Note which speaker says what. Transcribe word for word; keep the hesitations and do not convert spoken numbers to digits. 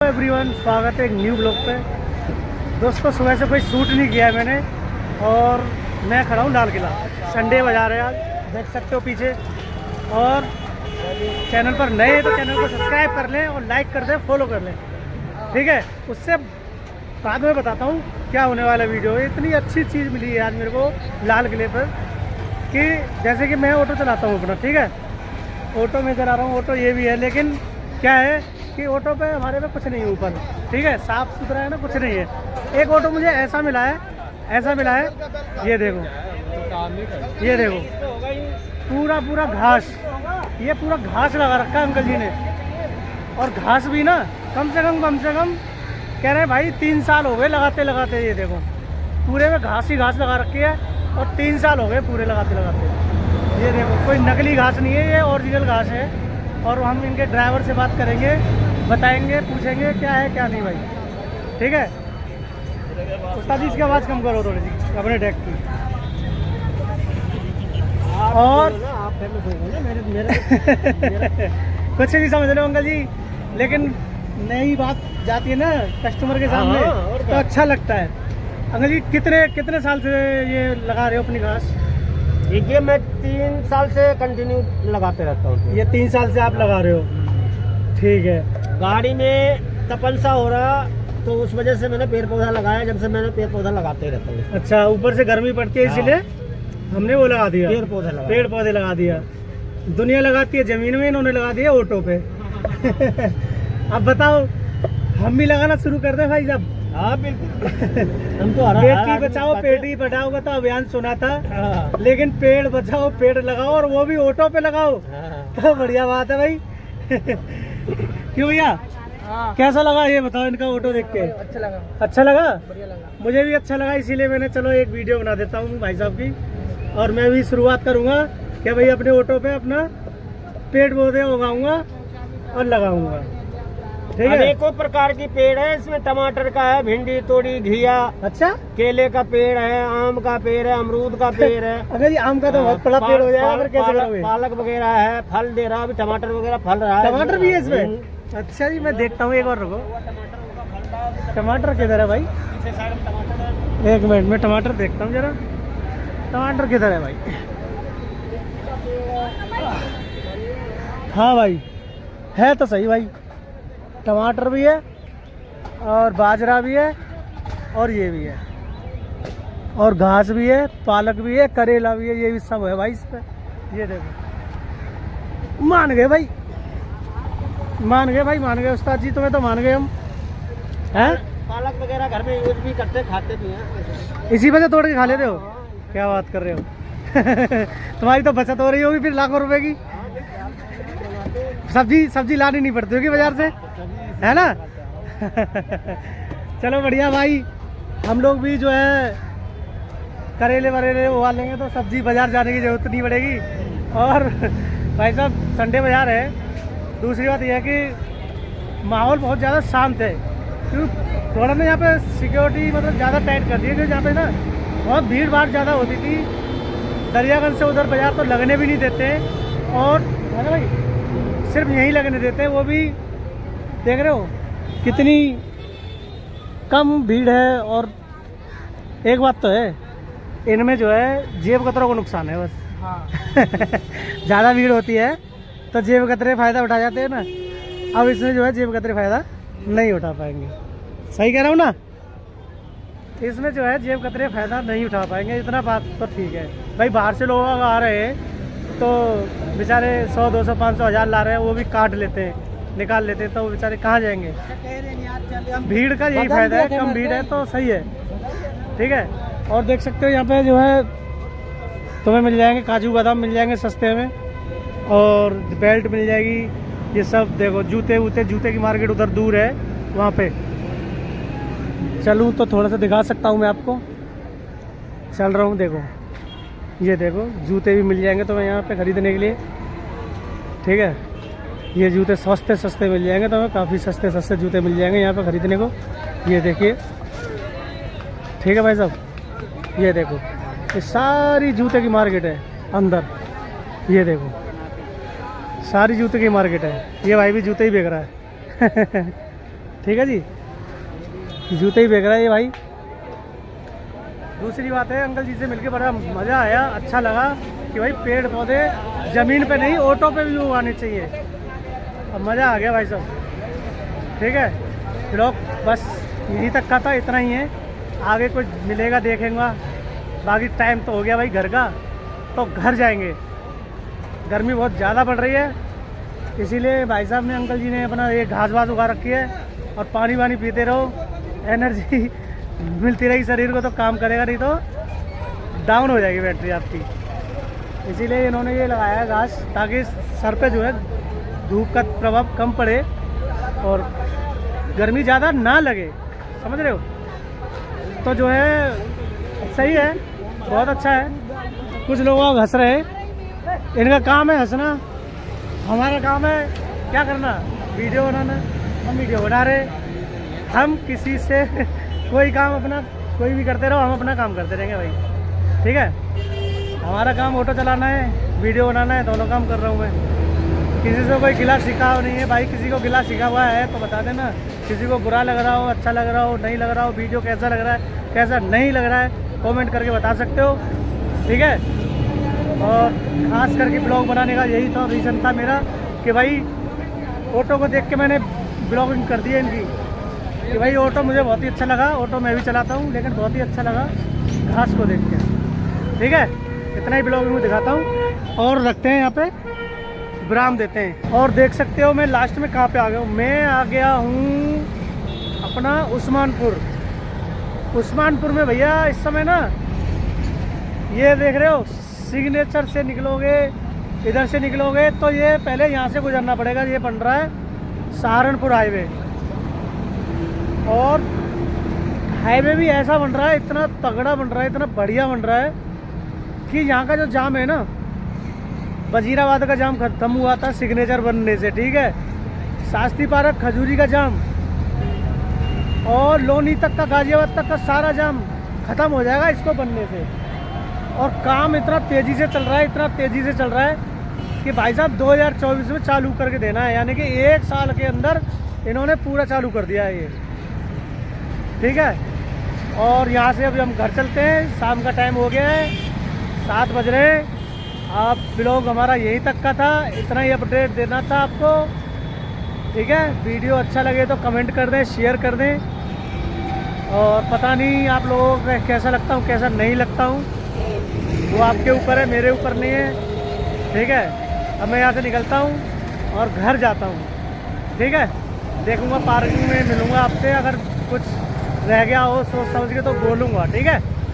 Speaker 1: Everyone, स्वागत है एक न्यू ब्लॉग पे। दोस्तों, सुबह से कोई शूट नहीं किया है मैंने और मैं खड़ा हूँ लाल किला। संडे बाजार है आज, देख सकते हो पीछे। और चैनल पर नए हैं तो चैनल को सब्सक्राइब कर लें और लाइक कर दें, फॉलो कर लें, ठीक है। उससे बाद में बताता हूँ क्या होने वाला वीडियो। इतनी अच्छी चीज़ मिली है आज मेरे को लाल किले पर कि जैसे कि मैं ऑटो चलाता हूँ अपना, ठीक है। ऑटो में चला रहा हूँ, ऑटो ये भी है, लेकिन क्या है कि ऑटो पे हमारे पे कुछ नहीं है ऊपर, ठीक है। साफ़ सुथरा है ना, कुछ नहीं है। एक ऑटो मुझे ऐसा मिला है, ऐसा मिला है, ये देखो, ये देखो, पूरा पूरा घास, ये पूरा घास लगा रखा है अंकल जी ने। और घास भी ना कम से कम कम से कम कह रहे हैं भाई तीन साल हो गए लगाते लगाते। ये देखो, पूरे में घास ही घास लगा रखी है और तीन साल हो गए पूरे लगाते लगाते। ये देखो, कोई नकली घास नहीं है, ये ओरिजिनल घास है। और हम इनके ड्राइवर से बात करेंगे, बताएंगे, पूछेंगे क्या है क्या नहीं भाई, ठीक है। उस्ताद जी इसकी आवाज़ कम करो थोड़ी सी अपने डेक की। और कुछ नहीं समझ रहे अंकल जी, लेकिन नई बात जाती है ना कस्टमर के सामने, तो अच्छा लगता है। अंकल जी कितने कितने साल से ये लगा रहे हो अपनी घास?
Speaker 2: देखिए, मैं तीन साल से कंटिन्यू लगाते रहता हूँ।
Speaker 1: ये तीन साल से आप लगा रहे हो, ठीक है।
Speaker 2: गाड़ी में तपनसा हो रहा तो उस वजह से मैंने पेड़ पौधा लगाया। जब से मैंने पेड़ पौधा लगाते रहता हूँ।
Speaker 1: अच्छा, ऊपर से गर्मी पड़ती है इसीलिए हमने वो लगा दिया,
Speaker 2: पेड़ पौधे लगा
Speaker 1: पेड़ पौधे लगा दिया। दुनिया लगाती है जमीन में, इन्होंने लगा दिया ऑटो पे। अब बताओ, हम भी लगाना शुरू कर दें भाई साहब?
Speaker 2: हाँ बिल्कुल। हम तो
Speaker 1: बेटी बचाओ बेटी पढ़ाओ का तो अभियान सुना था, लेकिन पेड़ बचाओ पेड़ लगाओ और वो भी ऑटो पे लगाओ, तो बढ़िया बात है भाई। क्यों भैया, कैसा लगा ये बताओ इनका ऑटो देख के?
Speaker 2: अच्छा लगा।
Speaker 1: अच्छा लगा?
Speaker 2: बढ़िया लगा।
Speaker 1: मुझे भी अच्छा लगा, इसीलिए मैंने चलो एक वीडियो बना देता हूँ भाई साहब की। और मैं भी शुरुआत करूँगा क्या भाई, अपने ऑटो पे अपना पेड़ पौधे उगाऊंगा और लगाऊंगा, ठीक है।
Speaker 2: अनेकों प्रकार की पेड़ है इसमें। टमाटर का है, भिंडी, तोड़ी, घिया,
Speaker 1: अच्छा,
Speaker 2: केले का पेड़ है, आम का पेड़ है, अमरूद का पेड़ है।
Speaker 1: अगर ये आम का तो बहुत बड़ा पेड़ हो जाएगा, फिर कैसे करोगे?
Speaker 2: पालक वगैरह है, फल दे रहा, अभी टमाटर वगैरह फल रहा है।
Speaker 1: टमाटर भी है इसमें? अच्छा जी, मैं देखता हूँ, एक और रुको। टमाटर किधर है भाई? एक मिनट में टमाटर देखता हूँ जरा। टमाटर किधर है भाई? हाँ भाई, है तो सही भाई। टमाटर भी है और बाजरा भी है और ये भी है और घास भी है, पालक भी है, करेला भी है, ये भी सब है भाई इस पे। ये देखो, मान गए भाई, मान गए भाई, मान गए उस्ताद जी, तुम्हें तो मान गए हम। हैं?
Speaker 2: पालक वगैरह घर में यूज भी करते, खाते भी हैं।
Speaker 1: इसी वजह तोड़ के खा लेते हो? क्या बात कर रहे हो? तुम्हारी तो बचत हो रही होगी फिर लाखों रुपए की। सब्जी सब्जी लानी नहीं पड़ती होगी बाजार से, है ना? चलो बढ़िया भाई, हम लोग भी जो है करेले वरेले उगा लेंगे तो सब्जी बाजार जाने की जरूरत नहीं पड़ेगी। और भाई साहब संडे बाजार है। दूसरी बात यह है कि माहौल बहुत ज़्यादा शांत है, क्योंकि थोड़ा ना यहाँ पे सिक्योरिटी मतलब ज़्यादा टाइट कर दी है, क्योंकि यहाँ पे ना बहुत भीड़ भाड़ ज़्यादा होती थी। दरियागंज से उधर बाजार तो लगने भी नहीं देते, और है ना भाई, सिर्फ यहीं लगने देते हैं, वो भी देख रहे हो कितनी कम भीड़ है। और एक बात तो है, इनमें जो है जेब कतरों को नुकसान है बस। हाँ। ज़्यादा भीड़ होती है तो जेब कतरे फ़ायदा उठा जाते हैं ना। अब इसमें जो है जेब कतरे फ़ायदा नहीं उठा पाएंगे। सही कह रहा हूँ ना? इसमें जो है जेब कतरे फ़ायदा नहीं उठा पाएंगे, इतना बात तो ठीक है भाई। बाहर से लोग आ रहे हैं तो बेचारे सौ दो सौ पाँच सौ हज़ार ला रहे हैं, वो भी काट लेते हैं, निकाल लेते हैं, तो वो बेचारे कहाँ जाएंगे? भीड़ का यही फायदा है, कम भीड़ है तो सही है, ठीक है। और देख सकते हो यहाँ पे जो है तुम्हें मिल जाएंगे काजू बादाम मिल जाएंगे सस्ते में, और बेल्ट मिल जाएगी, ये सब देखो। जूते वूते, जूते की मार्केट उधर दूर है, वहाँ पे चलूँ तो थोड़ा सा दिखा सकता हूँ मैं आपको। चल रहा हूँ, देखो ये देखो, जूते भी मिल जाएंगे तुम्हें यहाँ पे खरीदने के लिए, ठीक है। ये जूते सस्ते सस्ते मिल जाएंगे तुम्हें, काफ़ी सस्ते सस्ते जूते मिल जाएंगे यहाँ पे खरीदने को। ये देखिए, ठीक है भाई साहब, ये देखो, ये सारी जूते की मार्केट है अंदर। ये देखो, सारी जूते की मार्केट है। ये भाई भी जूते ही बेच रहा है। ठीक है जी, जूते ही बेच रहा है ये भाई। दूसरी बात है, अंकल जी से मिलके बड़ा मज़ा आया, अच्छा लगा कि भाई पेड़ पौधे ज़मीन पे नहीं ऑटो पे भी उगाने चाहिए। अब मज़ा आ गया भाई साहब। ठीक है, ब्लॉग बस यहीं तक का था, इतना ही है। आगे कुछ मिलेगा देखेंगे, बाकी टाइम तो हो गया भाई घर का, तो घर जाएंगे। गर्मी बहुत ज़्यादा बढ़ रही है, इसीलिए भाई साहब ने, अंकल जी ने अपना ये घास वास उगा रखी है। और पानी वानी पीते रहो, एनर्जी मिलती रही शरीर को तो काम करेगा, नहीं तो डाउन हो जाएगी बैटरी आपकी। इसीलिए इन्होंने ये लगाया है घास, ताकि सर पे जो है धूप का प्रभाव कम पड़े और गर्मी ज़्यादा ना लगे, समझ रहे हो। तो जो है सही है, बहुत अच्छा है। कुछ लोग हंस रहे हैं, इनका काम है हंसना, हमारा काम है क्या करना, वीडियो बनाना। हम वीडियो बना रहे, हम किसी से कोई काम अपना कोई भी करते रहो, हम अपना काम करते रहेंगे भाई। ठीक है, हमारा काम ऑटो चलाना है, वीडियो बनाना है, दोनों काम कर रहा हूँ मैं। किसी से कोई गिला शिका नहीं है भाई, किसी को गिला शिका हुआ है तो बता देना। किसी को बुरा लग रहा हो, अच्छा लग रहा हो, नहीं लग रहा हो, वीडियो कैसा लग रहा है, कैसा नहीं लग रहा है, कमेंट करके बता सकते हो। ठीक है, और ख़ास करके ब्लॉग बनाने का यही था, रीज़न था मेरा कि भाई ऑटो को देख के मैंने ब्लॉगिंग कर दी है इनकी, कि भाई ऑटो मुझे बहुत ही अच्छा लगा। ऑटो मैं भी चलाता हूँ, लेकिन बहुत ही अच्छा लगा घास को देख के। ठीक है, इतना ही ब्लॉगिंग में दिखाता हूँ और रखते हैं यहाँ पे, विराम देते हैं। और देख सकते हो मैं लास्ट में कहाँ पे आ गया हूँ, मैं आ गया हूँ अपना उस्मानपुर। उस्मानपुर में भैया इस समय ना, ये देख रहे हो, सिग्नेचर से निकलोगे, इधर से निकलोगे तो ये पहले यहाँ से गुजरना पड़ेगा। ये बन रहा है सहारनपुर हाईवे, और हाईवे भी ऐसा बन रहा है, इतना तगड़ा बन रहा है, इतना बढ़िया बन रहा है कि यहाँ का जो जाम है ना, वजीराबाद का जाम खत्म हुआ था सिग्नेचर बनने से। ठीक है, शास्त्री पार्क, खजूरी का जाम और लोनी तक का, गाजियाबाद तक का सारा जाम खत्म हो जाएगा इसको बनने से। और काम इतना तेज़ी से चल रहा है, इतना तेज़ी से चल रहा है कि भाई साहब दो हज़ार चौबीस में चालू करके देना है, यानी कि एक साल के अंदर इन्होंने पूरा चालू कर दिया है ये। ठीक है, और यहाँ से अभी हम घर चलते हैं, शाम का टाइम हो गया है, सात बज रहे हैं। आप ब्लॉग हमारा यहीं तक का था, इतना ही अपडेट देना था आपको। ठीक है, वीडियो अच्छा लगे तो कमेंट कर दें, शेयर कर दें, और पता नहीं आप लोगों को कैसा लगता हूँ, कैसा नहीं लगता हूँ, वो आपके ऊपर है, मेरे ऊपर नहीं है। ठीक है, अब मैं यहाँ से निकलता हूँ और घर जाता हूँ। ठीक है, देखूँगा पार्किंग में मिलूँगा आपसे, अगर कुछ रह गया हो सोच समझ के तो बोलूँगा। ठीक है।